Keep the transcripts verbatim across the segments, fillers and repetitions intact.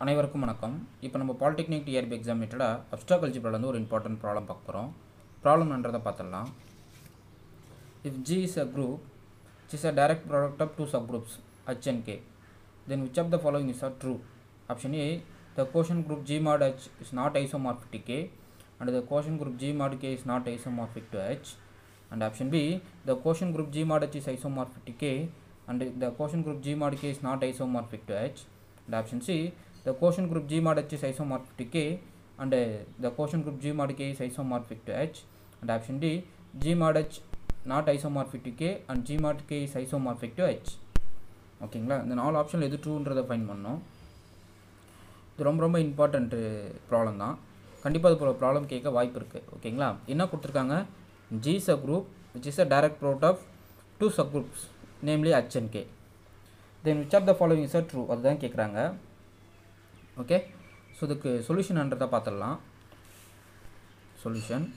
அனைவருக்கும் வணக்கம். இப்போ நம்ம பாலிடெக்னிக் டிஆர்பி எக்ஸாம் ரிலேட்டடாக அப்ஸ்ட்ராக்ட் அல்ஜிப்ரால ஒரு இம்பார்ட்டன்ட் ப்ராப்ளம் பார்க்க போகிறோம். ப்ராப்ளம்ன்றதை பார்த்துடலாம். If G is a group which is a direct product of two subgroups H and K, then which of the following is are true? Option A, the quotient group G mod H is not isomorphic to K, and the quotient group G mod K is not isomorphic to H. And option B, the quotient group G mod H is isomorphic to K, and the quotient group G mod K is not isomorphic to H. And option C, the quotient group G mod H is isomorphic to K, and uh, the quotient group G mod K is isomorphic to H. And option D, G mod H not isomorphic to K and G mod K is isomorphic to H. ஓகேங்களா, இந்த நாலு ஆப்ஷனில் எது ட்ரூன்றதை fine பண்ணோம். இது ரொம்ப ரொம்ப important problem தான். கண்டிப்பாக இது ப்ராப்ளம் கேட்க வாய்ப்பு இருக்குது. ஓகேங்களா, என்ன கொடுத்துருக்காங்க? G is a group which is a direct product of two subgroups namely H and K. Then which of the following is a true? அதுதான் கேட்குறாங்க. ஓகே, ஸோ இதுக்கு சொல்யூஷன்ன்றதை பார்த்துடலாம். சொல்யூஷன்,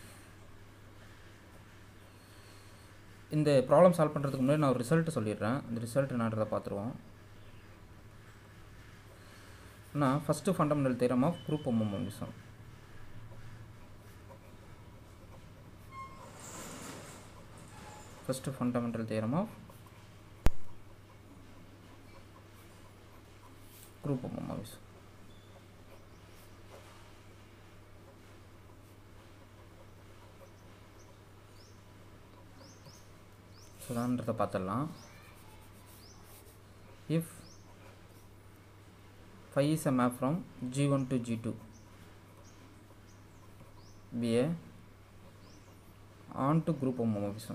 இந்த ப்ராப்ளம் சால்வ் பண்ணுறதுக்கு முன்னாடி நான் ஒரு ரிசல்ட் சொல்லிடுறேன். இந்த ரிசல்ட் என்னன்றதை பார்த்துருவோம். நான் first fundamental theorem of group homomorphism. First fundamental theorem of group homomorphism. So தான்றதை பார்த்துடலாம். If phi is a map from G one to G two, be a on to group homomorphism.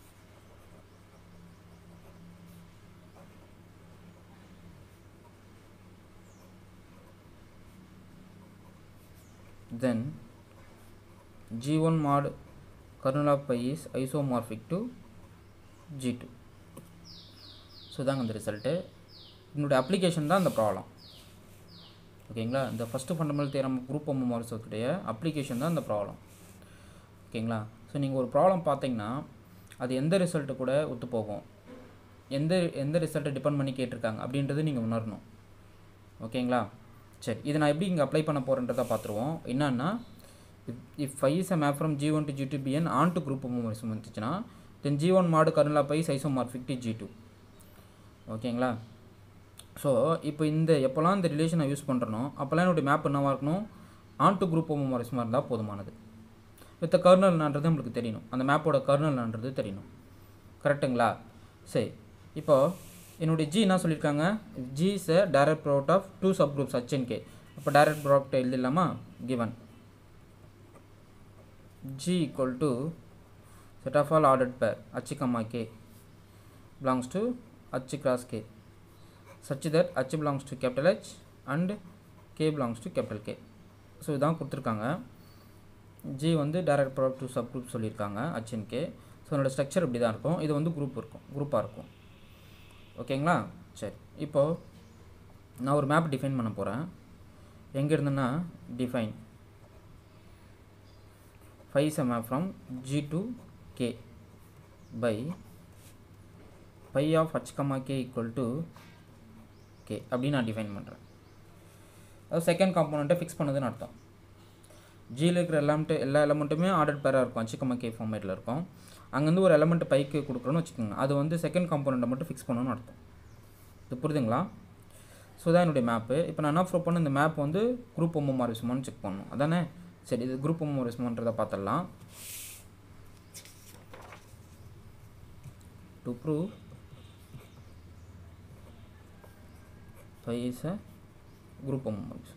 Then G one mod kernel of phi is isomorphic to G two. So தாங்க இந்த result. என்னுடைய application தான் இந்த problem. ஓகேங்களா, இந்த first fundamental theorem group ஹோமோமார்ஃபிசத்துடைய application தான் இந்த ப்ராப்ளம். ஓகேங்களா, ஸோ நீங்கள் ஒரு ப்ராப்ளம் பார்த்தீங்கன்னா அது எந்த ரிசல்ட்டு கூட ஒத்து போகும், எந்த எந்த ரிசல்ட்டை டிபெண்ட் பண்ணி கேட்டிருக்காங்க அப்படின்றது நீங்கள் உணரணும். ஓகேங்களா, சரி, இதை நான் எப்படி இங்கே அப்ளை பண்ண போகிறேன்றதை பார்த்துருவோம். என்னன்னா, if phi is a map from G one to G two be an on to group homomorphism வந்துச்சுன்னா then G one mod kernel of phi is isomorphic to G two. ஓகேங்களா, ஸோ இப்போ இந்த எப்போல்லாம் இந்த ரிலேஷனை யூஸ் பண்ணுறனோ அப்போல்லாம் என்னுடைய map என்னவாக இருக்கணும், ஆன் டு குரூப் ஹோமோமார்ஃபிசமாக இருந்தால் போதுமானது. வித் கர்னல்ன்றது நம்மளுக்கு தெரியணும், அந்த மேப்போட கர்னல்ன்றது தெரியணும். கரெக்டுங்களா? சரி, இப்போது என்னுடைய G என்ன சொல்லியிருக்காங்க? G is a direct product of two subgroups H and K. அப்போ direct product எழுதிடலாமா? given G equal to set of all ordered pair H comma K belongs to H cross K such that H belongs to capital H and K belongs to capital K. So இதான் கொடுத்துருக்காங்க. G வந்து direct product two subgroup சொல்லியிருக்காங்க H and K. So என்னோடய structure இப்படி தான் இருக்கும். இது வந்து குரூப் இருக்கும், குரூப்பாக இருக்கும். ஓகேங்களா, சரி, இப்போது நான் ஒரு மேப் டிஃபைன் பண்ண போகிறேன். எங்கே இருந்தேன்னா define phi is a map from G to K by phi of H comma K equal to K அப்படின்னு நான் டிஃபைன் பண்ணுறேன். அது செகண்ட் காம்போனண்ட்டை ஃபிக்ஸ் பண்ணதுன்னு அர்த்தம். ஜியில் இருக்கிற எலமெண்ட்டு எல்லா எலமெண்ட்டுமே ஆர்டர் பேராக இருக்கும், H comma K ஃபார்மேட்டில் இருக்கும். அங்கேருந்து ஒரு எலமெண்ட் பைக்கு கொடுக்குறோன்னு வச்சுக்கோங்க, அது வந்து செகண்ட் காம்போனண்ட்டை மட்டும் ஃபிக்ஸ் பண்ணணும்னு அர்த்தம். இது புரியுதுங்களா? ஸோ தான் என்னுடைய மேப்பு. இப்போ நான் என்ன ப்ரூவ் பண்ண, இந்த மேப் வந்து குரூப் ஹோமோமார்ஃபிசமான்னு செக் பண்ணணும், அதானே? சரி, இது குரூப் ஹோமோமார்ஃபிசம்ன்றதை பார்த்துடலாம். To prove phi is a group homomorphism.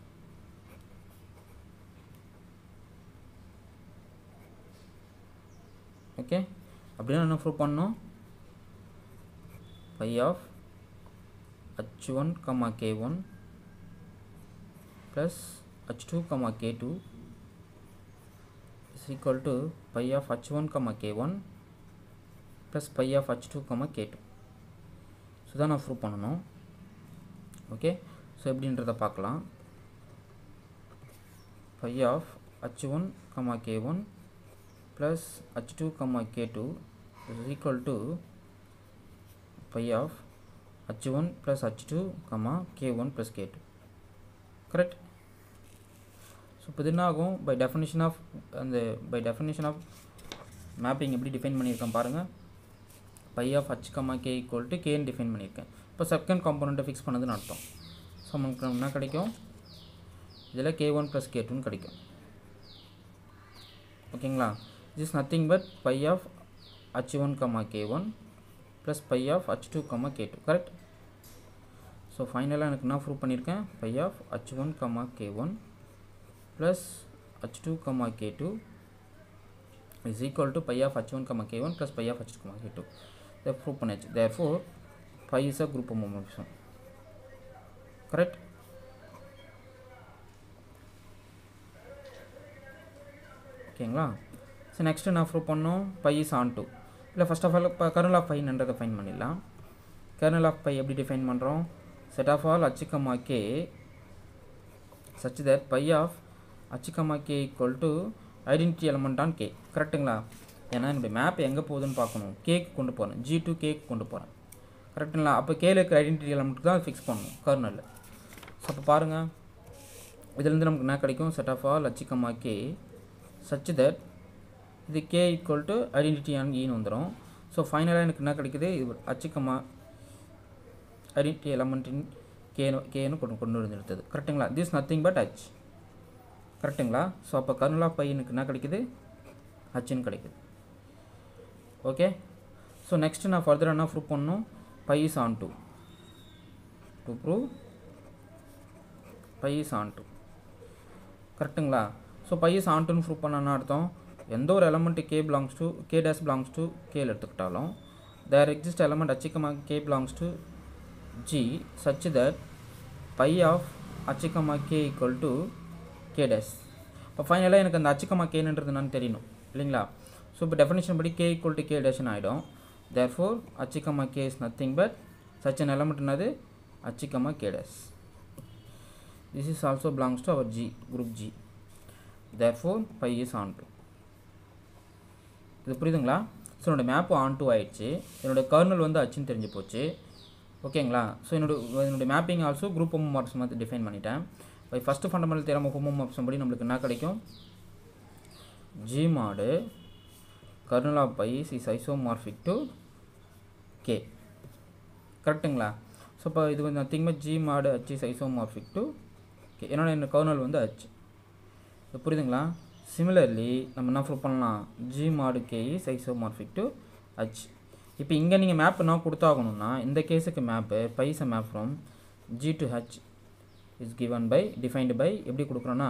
Okay, அப்படின்னா என்ன ப்ரூவ் பண்ணோம்? phi of H one comma K one plus H two comma K two is equal to phi of H one comma K one plus phi of H two comma K two. So தான் நான் prove பண்ணணும். Okay, so எப்படின்றத பார்க்கலாம். phi of H one comma K one plus H two comma K two is equal to phi of H one plus H two comma K one plus K two. correct. So இப்போ என்ன ஆகும், by definition of அந்த by definition of mapping எப்படி define பண்ணியிருக்கேன் பாருங்கள். pi of h comma k equal to k ன்னு define பண்ணியிருக்கேன். இப்போ செகண்ட் காம்போனண்ட்டை ஃபிக்ஸ் பண்ணதுன்னு அர்த்தம். ஸோ நமக்கு என்ன கிடைக்கும், இதில் k one plus k two ன்னு கிடைக்கும். ஓகேங்களா, this is nothing but pi of h one comma k one plus pi of h two comma k two, correct. So ஃபைனலாக எனக்கு என்ன ப்ரூவ் பண்ணியிருக்கேன், pi of h one comma k one plus h two comma k two is equal to pi of h one comma k one plus pi of h two comma k two. இதை prove பண்ணியாச்சு. therefore pi is a group homomorphism, correct. ஓகேங்களா. So next நான் prove பண்ணோம் pi is onto. இல்லை first of all இப்போ kernel of பைன்றதை fine பண்ணிடலாம். Kernel of pi எப்படி டிஃபைன் பண்ணுறோம், set of all h comma k such that pi of h comma k equal to identity element on k, கரெக்டுங்களா. ஏன்னா என்னுடைய map எங்கே போகுதுன்னு பார்க்கணும், கேக்கு கொண்டு போகிறேன், ஜி டு கேக்கு கொண்டு போகிறேன், கரெக்டுங்களா. அப்போ கேல இருக்கிற ஐடென்டிட்டி எலமெண்ட்டுக்கு தான் ஃபிக்ஸ் பண்ணணும் கர்னலில். ஸோ அப்போ பாருங்கள், இதுலேருந்து நமக்கு என்ன கிடைக்கும், set of all h comma k such that இது k equal to identity on e ன்னு வந்துடும். ஸோ ஃபைனலாக எனக்கு என்ன கிடைக்குது, இது h comma ஐடென்டிட்டி எலமெண்ட்டின் கேனு கேனு கொண்டு கொண்டு வந்து எடுத்தது, கரெக்டுங்களா. திஸ் நத்திங் பட் h, கரெக்டுங்களா. ஸோ அப்போ கர்னல் ஆஃப் பை எனக்கு என்ன கிடைக்குது, ஹச்ன்னு கிடைக்குது. ஓகே. ஸோ நெக்ஸ்ட்டு நான் ஃபர்தர் என்ன ப்ரூவ் பண்ணணும், pi is onto to prove pi is onto, கரெக்டுங்களா. ஸோ pi is ontoன்னு ப்ரூவ் பண்ணனா அர்த்தம், எந்த ஒரு element k belongs to k dash belongs to k எடுத்துக்கிட்டாலும் there exists element h comma k belongs to g such that pi of h comma k equal to k dash. இப்போ ஃபைனலாக எனக்கு அந்த h comma k ன்றது என்னன்னு தெரியணும் இல்லைங்களா. So இப்போ டெஃபினேஷன் படி k equal to k dash ஆகிடும். therefore h comma k is nothing but such an element என்னது h comma k dash. this is also belongs to our g group g. therefore pi is onto. இது புரியுதுங்களா. So என்னோடய map on two ஆயிடுச்சு, என்னோடய kernel வந்து ஹச்சுன்னு தெரிஞ்சு போச்சு. ஓகேங்களா. ஸோ என்னோடய என்னோடய மேப்பிங் ஆல்சோ குரூப் ஹோமோமார்பிசம் வந்து டிஃபைன் பண்ணிட்டேன். இப்போ first fundamental theorem of homomorphism படி நம்மளுக்கு என்ன கிடைக்கும், G mod kernel of pi is isomorphic to K, கரெக்டுங்களா. ஸோ இப்போ இது வந்து nothing but G mod H is isomorphic to K, என்னோட என்ன கர்னல் வந்து ஹச். இது புரியுதுங்களா. சிமிலர்லி நம்ம என்ன ப்ரூவ் பண்ணலாம், G mod K is isomorphic to H. இப்போ இங்கே நீங்கள் மேப் என்ன கொடுத்தாகணும்னா, இந்த கேஸுக்கு map pi is a map from G to H is given by defined by எப்படி கொடுக்குறோன்னா,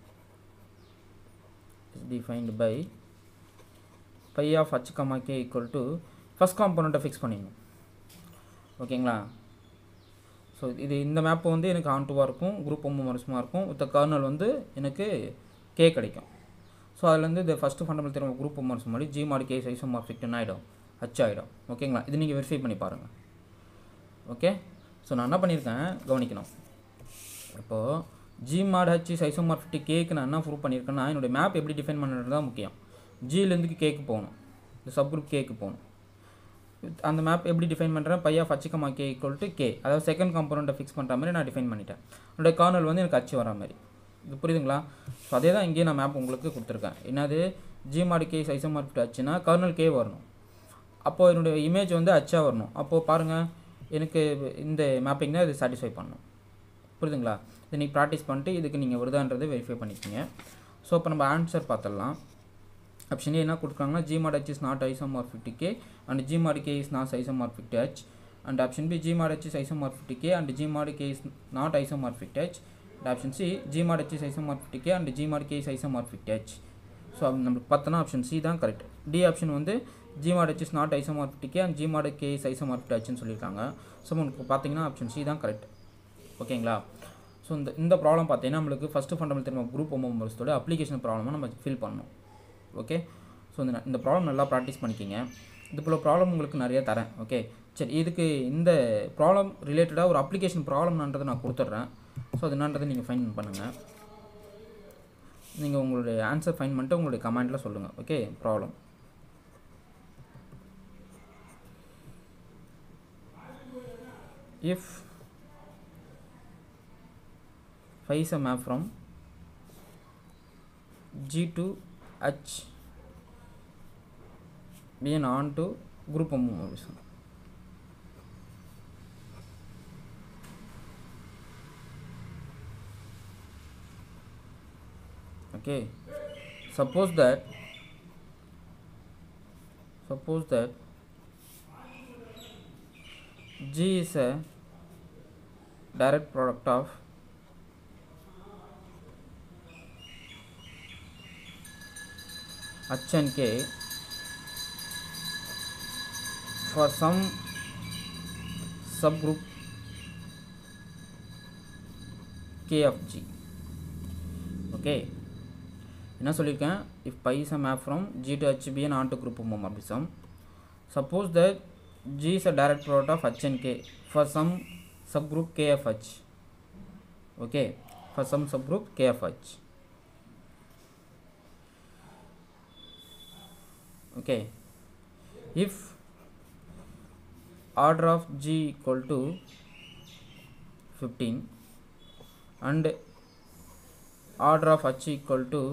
is defined by pi of H comma K equal to first காம்போனண்ட்டை ஃபிக்ஸ் பண்ணிடணும். ஓகேங்களா. ஸோ இது இந்த மேப்பு வந்து எனக்கு ஆன் டூவாக இருக்கும், குரூப் ஹோமோமார்பிசமாக இருக்கும், வித் கர்னல் வந்து எனக்கு கே கிடைக்கும். ஸோ அதுலேருந்து இந்த first fundamental theorem group homomorphism மாதிரி ஜி மாடு கே ஐசோமார்பிக்னு ஆகிடும், ஹச் ஆகிடும். ஓகேங்களா. இது நீங்கள் வெரிஃபை பண்ணி பாருங்கள். ஓகே. ஸோ நான் என்ன பண்ணியிருக்கேன் கவனிக்கணும். இப்போது G mod H is isomorphic கேக்கு நான் என்ன ப்ரூவ் பண்ணியிருக்கேன்னா, என்னுடைய மேப் எப்படி டிஃபைன் பண்ணுறது தான் முக்கியம். ஜிலேருந்து கேக்கு போகணும், இந்த சப் குரூப் கேக்கு போகணும். அந்த மேப் எப்படி டிஃபைன் பண்ணுறேன், pi of H comma K equal to K, அதாவது செகண்ட் காம்போனண்ட்டை ஃபிக்ஸ் பண்ணுற மாதிரி நான் டிஃபைன் பண்ணிட்டேன். என்னுடைய கர்னல் வந்து எனக்கு ஹச் வர மாதிரி. இது புரியுதுங்களா. ஸோ அதே தான் இங்கேயே நான் மேப் உங்களுக்கு கொடுத்துருக்கேன். என்னது, ஜி மாடு கே ஐசோமார்பிக் ஹச்சுன்னா கர்னல் கே வரணும், அப்போது என்னுடைய இமேஜ் வந்து ஹச்சாக வரணும். அப்போது பாருங்கள், எனக்கு இந்த மேப்பிங் தான் இது சாட்டிஸ்ஃபை பண்ணணும். புரியுதுங்களா. இதை நீங்கள் ப்ராக்டிஸ் பண்ணிட்டு இதுக்கு நீங்கள் வருதான்றதை வெரிஃபை பண்ணிக்கோங்க. ஸோ இப்போ நம்ம ஆன்சர் பார்த்துடலாம். ஆப்ஷன் ஏ என்ன கொடுக்குறாங்கன்னா, G mod H is not isomorphic to K and G mod K is not isomorphic to H. And option B, G mod H is isomorphic to K and G mod K is not isomorphic to H. And option C, G mod H is isomorphic to K and G mod K is isomorphic to H. So நம்மளுக்கு பார்த்தோன்னா option C தான் correct. D option வந்து G mod H is not isomorphic to K and G mod K is isomorphic to ஹச்னு சொல்லியிருக்காங்க. So உங்களுக்கு பார்த்தீங்கன்னா option C தான் correct. ஓகேங்களா. ஸோ இந்த இந்த ப்ராப்ளம் பார்த்தீங்கன்னா நம்மளுக்கு ஃபஸ்ட்டு ஃபண்டமெண்டல் தியரம் குரூப் ஹோமோமார்பிசத்தோட அப்ளிகேஷன் ப்ராப்ளமாக நம்ம ஃபில் பண்ணணும். ஓகே. ஸோ இந்த இந்த ப்ராப்ளம் நல்லா ப்ராக்டிஸ் பண்ணிக்கிங்க. இது போல் ப்ராப்ளம் உங்களுக்கு நிறைய தரேன். ஓகே. சரி, இதுக்கு இந்த ப்ராப்ளம் ரிலேட்டடாக ஒரு அப்ளிகேஷன் ப்ராப்ளம்ன்றதை நான் கொடுத்துட்றேன். ஸோ அது என்னன்றதை நீங்கள் ஃபைன் பண்ணுங்கள். நீங்கள் உங்களுடைய ஆன்சர் ஃபைன் பண்ணிட்டு உங்களுடைய கமெண்ட்டில் சொல்லுங்கள். Okay. Problem, if phi is a map from G to H being on to group homomorphism. Okay, suppose that suppose that G is a direct product of H and K for some subgroup K of G. Okay, என்ன சொல்லிருக்கேன், if pi is a map from G to H be an onto group homomorphism, suppose that G is a direct product of H and K for some subgroup K of H. Okay, for some subgroup K of H. Okay, if order of G equal to fifteen and order of H equal to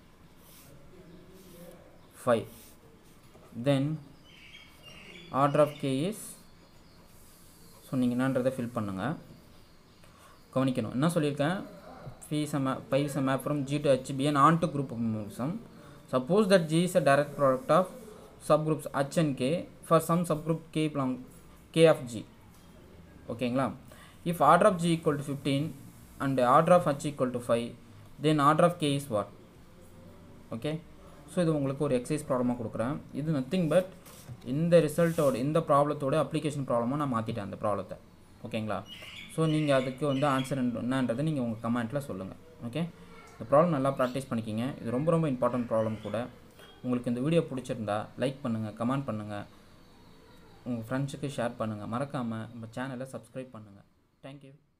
five, then order of K is, so நீங்கள் என்னன்றதை fill பண்ணுங்கள். கவனிக்கணும், என்ன சொல்லியிருக்கேன், phi is a map, pi is a map from G to H be an onto group homomorphism. Suppose that G is a direct product of subgroups H and K for some subgroup K belong K of G. ஓகேங்களா, if order of G equal to fifteen and order of H equal to five, then order of K is what? Okay, so இது உங்களுக்கு ஒரு exercise ப்ராப்ளமாக கொடுக்குறேன். இது nothing but இந்த ரிசல்ட்டோட இந்த ப்ராப்ளத்தோட application ப்ராப்ளமாக நான் மாற்றிட்டேன் அந்த ப்ராப்ளத்தை. ஓகேங்களா, ஸோ நீங்கள் அதுக்கு வந்து ஆன்சர் என்னன்றதை நீங்கள் உங்கள் கமெண்ட்டில் சொல்லுங்கள். ஓகே, இந்த ப்ராப்ளம் நல்லா ப்ராக்டிஸ் பண்ணிக்கிங்க. இது ரொம்ப ரொம்ப இம்பார்ட்டன்ட் ப்ராப்ளம் கூட. உங்களுக்கு இந்த வீடியோ பிடிச்சிருந்தா லைக் பண்ணுங்கள், கமெண்ட் பண்ணுங்கள், உங்கள் ஃப்ரெண்ட்ஸுக்கு ஷேர் பண்ணுங்கள், மறக்காமல் நம்ம சேனலை சப்ஸ்கிரைப் பண்ணுங்கள். தேங்க்யூ.